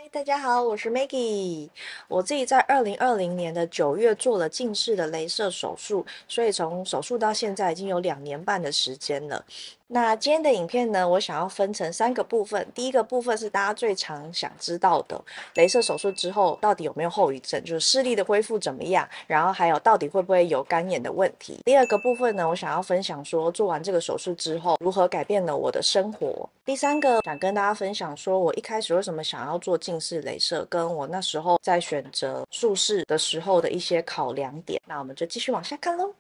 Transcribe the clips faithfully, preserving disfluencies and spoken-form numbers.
大家好，我是 Maggie。我自己在二零二零年的九月做了近视的镭射手术，所以从手术到现在已经有两年半的时间了。那今天的影片呢，我想要分成三个部分。第一个部分是大家最常想知道的，镭射手术之后到底有没有后遗症，就是视力的恢复怎么样，然后还有到底会不会有干眼的问题。第二个部分呢，我想要分享说做完这个手术之后如何改变了我的生活。第三个想跟大家分享说，我一开始为什么想要做近视雷射，跟我那时候在选择术式的时候的一些考量点。那我们就继续往下看喽。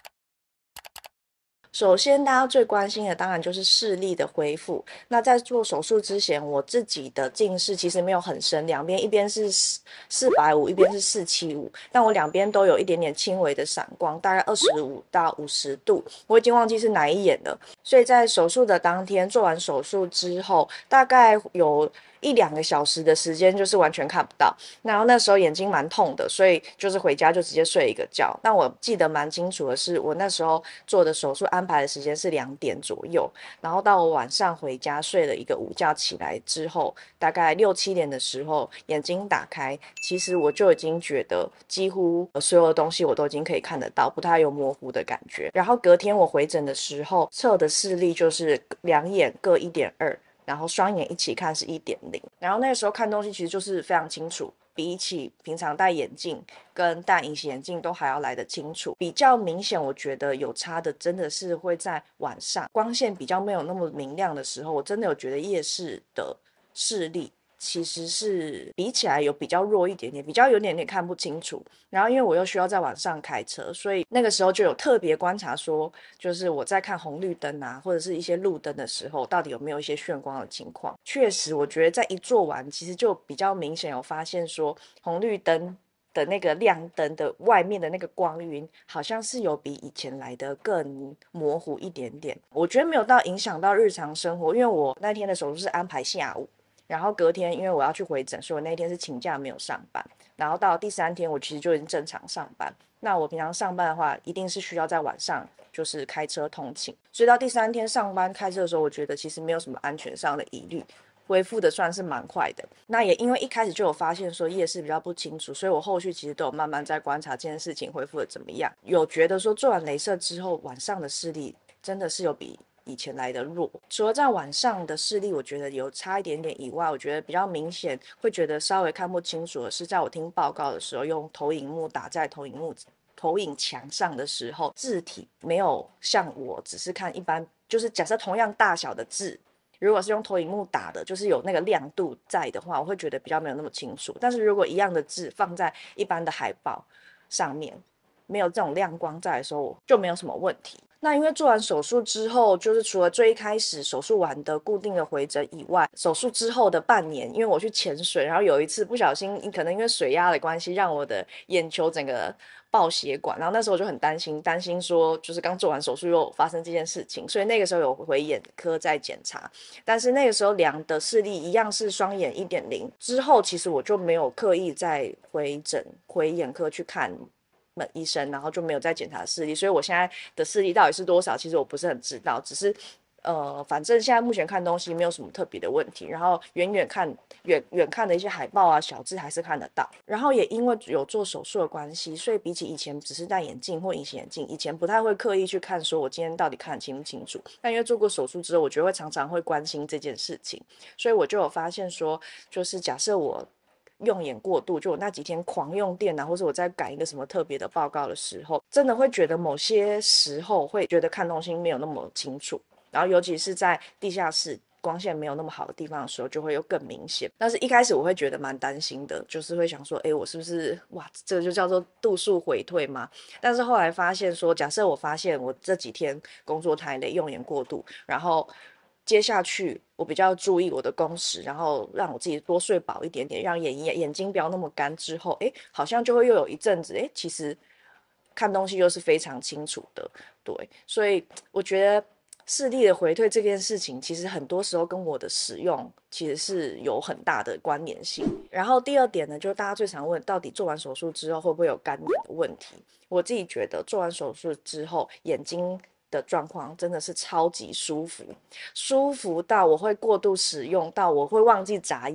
首先，大家最关心的当然就是视力的恢复。那在做手术之前，我自己的近视其实没有很深，两边一边是四百五，一边是四七五，但我两边都有一点点轻微的散光，大概二十五到五十度，我已经忘记是哪一眼了。所以在手术的当天，做完手术之后，大概有一两个小时的时间就是完全看不到，然后那时候眼睛蛮痛的，所以就是回家就直接睡一个觉。但我记得蛮清楚的是，我那时候做的手术安排的时间是两点左右，然后到我晚上回家睡了一个午觉，起来之后大概六七点的时候眼睛打开，其实我就已经觉得几乎所有的东西我都已经可以看得到，不太有模糊的感觉。然后隔天我回诊的时候测的视力就是两眼各一点二。然后双眼一起看是一点零，然后那个时候看东西其实就是非常清楚，比起平常戴眼镜跟戴隐形眼镜都还要来得清楚。比较明显我觉得有差的真的是会在晚上光线比较没有那么明亮的时候，我真的有觉得夜视的视力其实是比起来有比较弱一点点，比较有点点看不清楚。然后因为我又需要在晚上开车，所以那个时候就有特别观察说，就是我在看红绿灯啊，或者是一些路灯的时候，到底有没有一些眩光的情况。确实，我觉得在一做完，其实就比较明显有发现说，红绿灯的那个亮灯的外面的那个光晕，好像是有比以前来的更模糊一点点。我觉得没有到影响到日常生活，因为我那天的手术是安排下午。然后隔天，因为我要去回诊，所以我那天是请假没有上班。然后到第三天，我其实就已经正常上班。那我平常上班的话，一定是需要在晚上就是开车通勤。所以到第三天上班开车的时候，我觉得其实没有什么安全上的疑虑，恢复的算是蛮快的。那也因为一开始就有发现说夜视比较不清楚，所以我后续其实都有慢慢在观察这件事情恢复的怎么样。有觉得说做完雷射之后，晚上的视力真的是有比以前来的弱。除了在晚上的视力我觉得有差一点点以外，我觉得比较明显会觉得稍微看不清楚的是，在我听报告的时候，用投影幕打在投影幕投影墙上的时候，字体没有像我只是看一般，就是假设同样大小的字，如果是用投影幕打的，就是有那个亮度在的话，我会觉得比较没有那么清楚。但是如果一样的字放在一般的海报上面，没有这种亮光在的时候，就没有什么问题。那因为做完手术之后，就是除了最一开始手术完的固定的回诊以外，手术之后的半年，因为我去潜水，然后有一次不小心，可能因为水压的关系，让我的眼球整个爆血管，然后那时候我就很担心，担心说就是刚做完手术又发生这件事情，所以那个时候有回眼科再检查，但是那个时候量的视力一样是双眼一点零，之后其实我就没有刻意再回诊回眼科去看医生，然后就没有再检查视力，所以我现在的视力到底是多少，其实我不是很知道，只是呃，反正现在目前看东西没有什么特别的问题，然后远远看远远看的一些海报啊、小字还是看得到。然后也因为有做手术的关系，所以比起以前只是戴眼镜或隐形眼镜，以前不太会刻意去看说我今天到底看得清不清楚。但因为做过手术之后，我觉得会常常会关心这件事情，所以我就有发现说，就是假设我用眼过度，就我那几天狂用电脑，或者我在赶一个什么特别的报告的时候，真的会觉得某些时候会觉得看东西没有那么清楚，然后尤其是在地下室光线没有那么好的地方的时候，就会又更明显。但是一开始我会觉得蛮担心的，就是会想说，哎，我是不是哇，这个就叫做度数回退吗？但是后来发现说，假设我发现我这几天工作太累，用眼过度，然后接下去我比较注意我的工时，然后让我自己多睡饱一点点，让眼眼睛不要那么干之后，哎，好像就会又有一阵子，哎，其实看东西又是非常清楚的，对，所以我觉得视力的回退这件事情，其实很多时候跟我的使用其实是有很大的关联性。然后第二点呢，就是大家最常问，到底做完手术之后会不会有干眼的问题？我自己觉得做完手术之后，眼睛的状况真的是超级舒服，舒服到我会过度使用到我会忘记眨眼。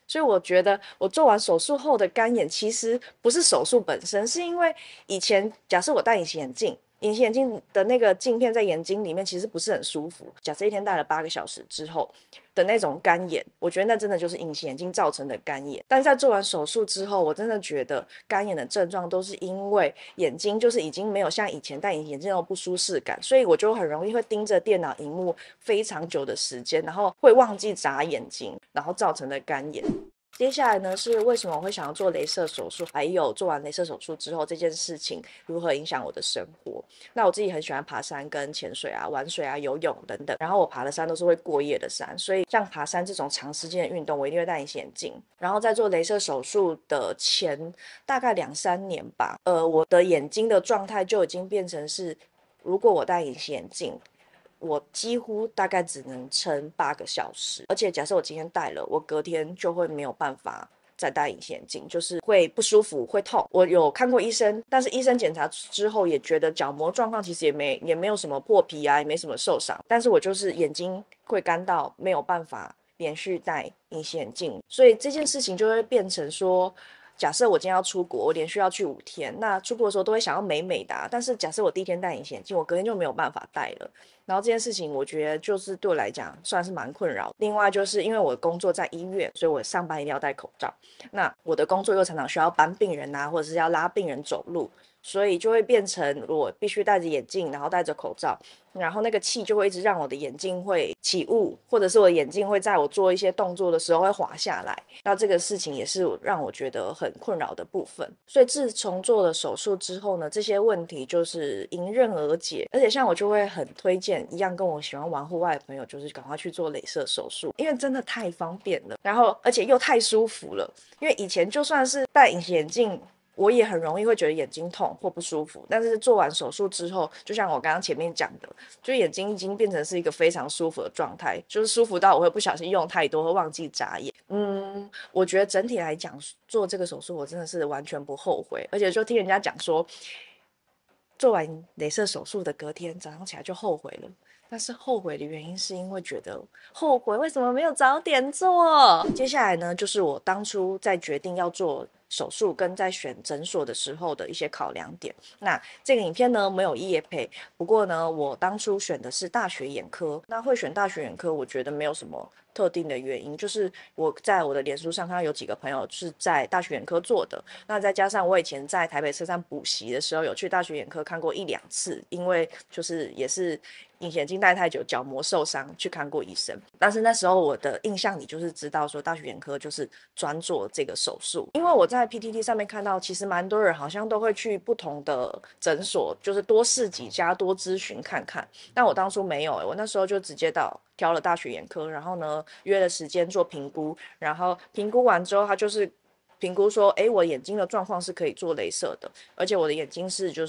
所以我觉得我做完手术后的干眼，其实不是手术本身，是因为以前假设我戴隐形眼镜。隐形眼镜的那个镜片在眼睛里面其实不是很舒服。假设一天戴了八个小时之后的那种干眼，我觉得那真的就是隐形眼镜造成的干眼。但是在做完手术之后，我真的觉得干眼的症状都是因为眼睛就是已经没有像以前戴隐形眼镜那种不舒适感，所以我就很容易会盯着电脑荧幕非常久的时间，然后会忘记眨眼睛，然后造成的干眼。接下来呢，是为什么我会想要做雷射手术，还有做完雷射手术之后这件事情如何影响我的生活。那我自己很喜欢爬山跟潜水啊、玩水啊、游泳等等，然后我爬的山都是会过夜的山，所以像爬山这种长时间的运动，我一定会戴隐形眼镜。然后在做雷射手术的前大概两三年吧，呃，我的眼睛的状态就已经变成是，如果我戴隐形眼镜，我几乎大概只能撑八个小时，而且假设我今天戴了，我隔天就会没有办法再戴隐形眼镜，就是会不舒服，会痛。我有看过医生，但是医生检查之后也觉得角膜状况其实也没也没有什么破皮啊，也没什么受伤，但是我就是眼睛会干到没有办法连续戴隐形眼镜，所以这件事情就会变成说。假设我今天要出国，我连续要去五天，那出国的时候都会想要美美的啊，但是假设我第一天戴隐形眼镜，我隔天就没有办法戴了。然后这件事情，我觉得就是对我来讲算是蛮困扰。另外就是因为我工作在医院，所以我上班一定要戴口罩。那我的工作又常常需要搬病人啊，或者是要拉病人走路，所以就会变成我必须戴着眼镜，然后戴着口罩。然后那个气就会一直让我的眼睛会起雾，或者是我的眼镜会在我做一些动作的时候会滑下来。那这个事情也是让我觉得很困扰的部分。所以自从做了手术之后呢，这些问题就是迎刃而解。而且像我就会很推荐一样跟我喜欢玩户外的朋友，就是赶快去做雷射手术，因为真的太方便了，然后而且又太舒服了。因为以前就算是戴隐形眼镜，我也很容易会觉得眼睛痛或不舒服，但是做完手术之后，就像我刚刚前面讲的，就眼睛已经变成是一个非常舒服的状态，就是舒服到我会不小心用太多，会忘记眨眼。嗯，我觉得整体来讲，做这个手术我真的是完全不后悔，而且就听人家讲说，做完雷射手术的隔天早上起来就后悔了。但是后悔的原因是因为觉得后悔为什么没有早点做。接下来呢，就是我当初在决定要做手术跟在选诊所的时候的一些考量点。那这个影片呢没有业配，不过呢我当初选的是大学眼科。那会选大学眼科，我觉得没有什么特定的原因，就是我在我的脸书上看到有几个朋友是在大学眼科做的，那再加上我以前在台北车站补习的时候有去大学眼科看过一两次，因为就是也是隐形眼镜戴太久角膜受伤去看过医生。但是那时候我的印象里就是知道说大学眼科就是专做这个手术，因为我在 P T T 上面看到其实蛮多人好像都会去不同的诊所，就是多试几家多咨询看看。但我当初没有、欸、我那时候就直接到挑了大学眼科，然后呢约了时间做评估，然后评估完之后他就是评估说，哎，我眼睛的状况是可以做雷射的，而且我的眼睛是就是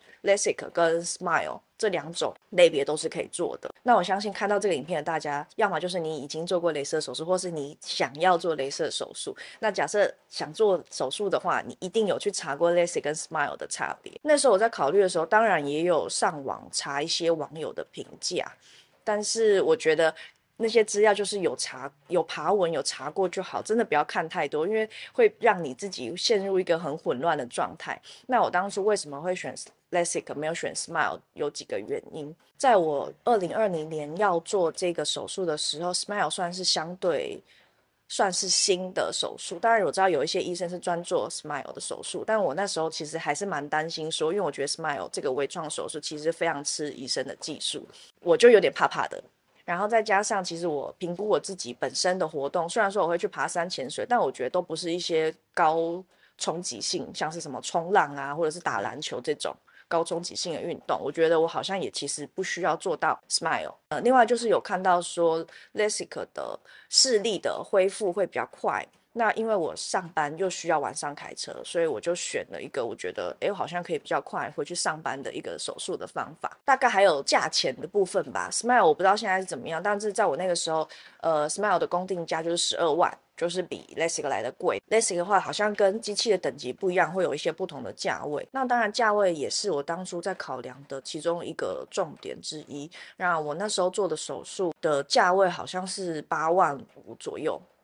LASIK 跟 SMILE 这两种类别都是可以做的。那我相信看到这个影片的大家，要么就是你已经做过雷射手术，或是你想要做雷射手术。那假设想做手术的话，你一定有去查过 LASIK 跟 SMILE 的差别。那时候我在考虑的时候，当然也有上网查一些网友的评价，但是我觉得那些资料就是有查有爬文有查过就好，真的不要看太多，因为会让你自己陷入一个很混乱的状态。那我当初为什么会选 LASIK 没有选 SMILE， 有几个原因。在我二零二零年要做这个手术的时候， SMILE 算是相对算是新的手术，当然我知道有一些医生是专做 SMILE 的手术，但我那时候其实还是蛮担心说，因为我觉得 SMILE 这个微创手术其实非常吃医生的技术，我就有点怕怕的。然后再加上，其实我评估我自己本身的活动，虽然说我会去爬山、潜水，但我觉得都不是一些高冲击性，像是什么冲浪啊，或者是打篮球这种高冲击性的运动。我觉得我好像也其实不需要做到 SMILE。呃，另外就是有看到说 LASIK 的视力的恢复会比较快。那因为我上班又需要晚上开车，所以我就选了一个我觉得哎，好像可以比较快回去上班的一个手术的方法。大概还有价钱的部分吧， SMILE 我不知道现在是怎么样，但是在我那个时候呃 SMILE 的公定价就是十二万，就是比 LASIK 来的贵。 LASIK 的话好像跟机器的等级不一样，会有一些不同的价位。那当然价位也是我当初在考量的其中一个重点之一。那我那时候做的手术的价位好像是八万五左右，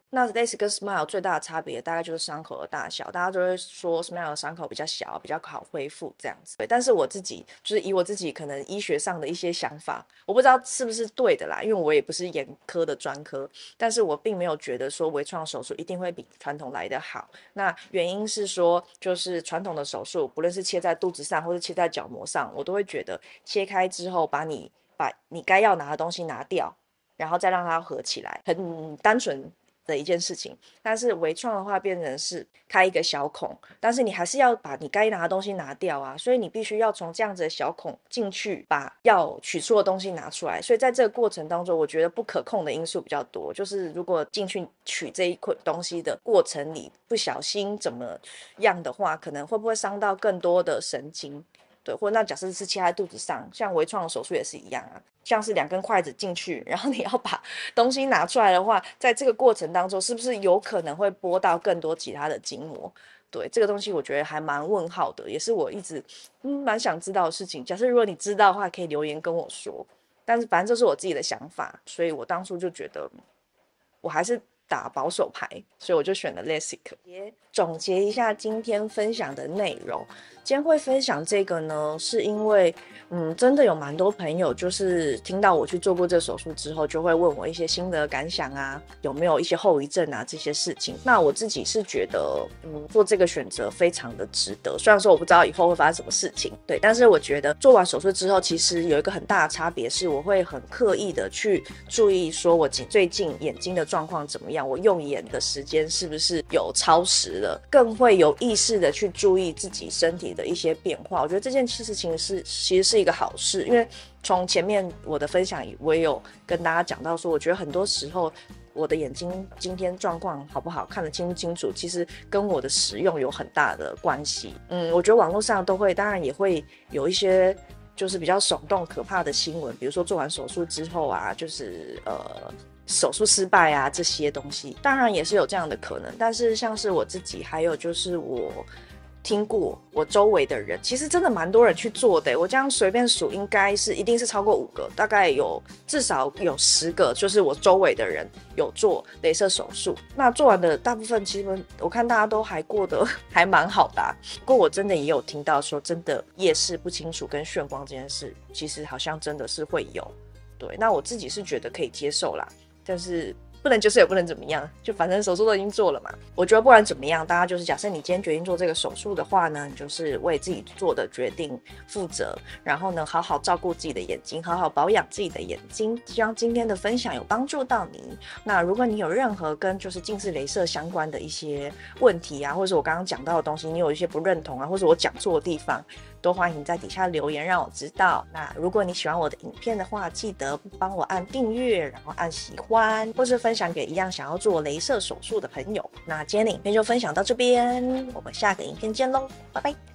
那 LASIK 跟 Smile 最大的差别大概就是伤口的大小，大家都会说 Smile 的伤口比较小，比较好恢复这样子。对，但是我自己就是以我自己可能医学上的一些想法，我不知道是不是对的啦，因为我也不是眼科的专科，但是我并没有觉得说微创手术一定会比传统来得好。那原因是说，就是传统的手术，不论是切在肚子上或是切在角膜上，我都会觉得切开之后把你把你该要拿的东西拿掉，然后再让它合起来，很单纯的一件事情。但是微创的话变成是开一个小孔，但是你还是要把你该拿的东西拿掉啊，所以你必须要从这样子的小孔进去把要取出的东西拿出来。所以在这个过程当中，我觉得不可控的因素比较多，就是如果进去取这一块东西的过程里不小心怎么样的话，可能会不会伤到更多的神经。对，或者那假设是切在肚子上，像微创的手术也是一样啊，像是两根筷子进去，然后你要把东西拿出来的话，在这个过程当中，是不是有可能会拨到更多其他的筋膜？对，这个东西我觉得还蛮问号的，也是我一直嗯蛮想知道的事情。假设如果你知道的话，可以留言跟我说。但是反正这是我自己的想法，所以我当初就觉得我还是打保守牌，所以我就选了 LASIK。总结一下今天分享的内容，今天会分享这个呢，是因为嗯，真的有蛮多朋友就是听到我去做过这手术之后，就会问我一些心得感想啊，有没有一些后遗症啊这些事情。那我自己是觉得，嗯，做这个选择非常的值得。虽然说我不知道以后会发生什么事情，对，但是我觉得做完手术之后，其实有一个很大的差别是，我会很刻意的去注意说我最近眼睛的状况怎么样，我用眼的时间是不是有超时了，更会有意识的去注意自己身体的一些变化。我觉得这件事情是其实是一个好事，因为从前面我的分享我也有跟大家讲到说，我觉得很多时候我的眼睛今天状况好不好，看得清不清楚，其实跟我的使用有很大的关系。嗯，我觉得网络上都会，当然也会有一些就是比较耸动可怕的新闻，比如说做完手术之后啊，就是呃手术失败啊这些东西，当然也是有这样的可能。但是像是我自己，还有就是我听过我周围的人，其实真的蛮多人去做的。我这样随便数，应该是一定是超过五个，大概有至少有十个，就是我周围的人有做雷射手术。那做完的大部分，其实我看大家都还过得还蛮好的、啊。不过我真的也有听到说，真的夜视不清楚跟眩光这件事，其实好像真的是会有。对，那我自己是觉得可以接受啦，但是不能就是也不能怎么样，就反正手术都已经做了嘛。我觉得不管怎么样，大家就是假设你今天决定做这个手术的话呢，你就是为自己做的决定负责，然后呢好好照顾自己的眼睛，好好保养自己的眼睛。希望今天的分享有帮助到你。那如果你有任何跟就是近视雷射相关的一些问题啊，或者是我刚刚讲到的东西，你有一些不认同啊，或者我讲错的地方，都欢迎在底下留言让我知道。那如果你喜欢我的影片的话，记得帮我按订阅，然后按喜欢，或是分享给一样想要做雷射手术的朋友。那今天的影片就分享到这边，我们下个影片见咯，拜拜。